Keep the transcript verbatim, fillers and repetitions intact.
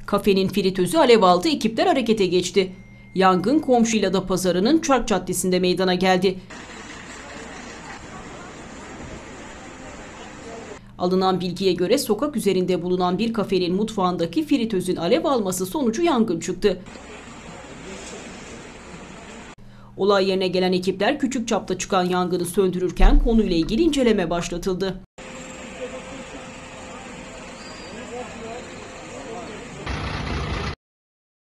Kafenin fritözü alev aldı, ekipler harekete geçti. Yangın Komşuylada Pazarı'nın Çark Caddesi'nde meydana geldi. Alınan bilgiye göre sokak üzerinde bulunan bir kafenin mutfağındaki fritözün alev alması sonucu yangın çıktı. Olay yerine gelen ekipler küçük çapta çıkan yangını söndürürken konuyla ilgili inceleme başlatıldı.